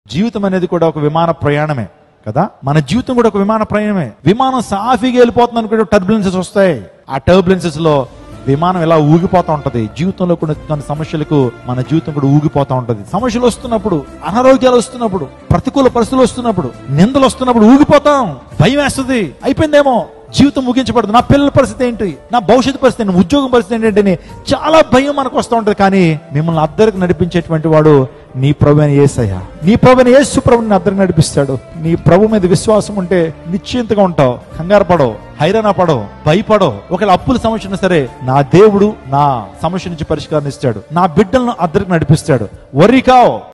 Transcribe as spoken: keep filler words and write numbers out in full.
జీవితం అనేది కూడా ఒక విమాన ప్రయాణమే కదా. మన జీవితం కూడా ఒక విమాన ప్రయాణమే. విమానం సాఫీగా వెళ్ళిపోతుంది అనుకుంటే టర్బులెన్సెస్ వస్తాయి. ఆ టర్బులెన్సెస్ లో విమానం ఇలా ఊగిపోతా ఉంటది. జీవితంలో కొన్ని కొన్ని సమస్యలకు మన జీవితం కూడా ఊగిపోతా ఉంటది. సమస్యలు వస్తున్నప్పుడు, అనారోగ్యాలు వస్తున్నప్పుడు, ప్రతికూల పరిస్థితులు వస్తున్నప్పుడు, నిందలు వస్తున్నప్పుడు ఊగిపోతాం. భయం వేస్తుంది, అయిపోయిందేమో, జీవితం ముగించబడదు, నా పిల్లల పరిస్థితి ఏంటి, నా భవిష్యత్తు పరిస్థితి ఏంటి, ఉద్యోగం పరిస్థితి ఏంటంటే చాలా భయం మనకు వస్తూ ఉంటది. కానీ మిమ్మల్ని అద్దరికి నడిపించేటువంటి వాడు నీ ప్రభు అయిన యేసయ్య. నీ ప్రభు అయిన యేసు ప్రభుని అద్దరికి నడిపిస్తాడు. నీ ప్రభు మీద విశ్వాసం ఉంటే నిశ్చింతగా ఉంటావు, కంగారు పడవు, హైరాణ పడవు, భయపడవు. ఒకవేళ అప్పుల సమస్య ఉన్నా సరే, నా దేవుడు నా సమస్య నుంచి పరిష్కారం ఇస్తాడు, నా బిడ్డలను అద్దరికి నడిపిస్తాడు. వర్రీ కావు.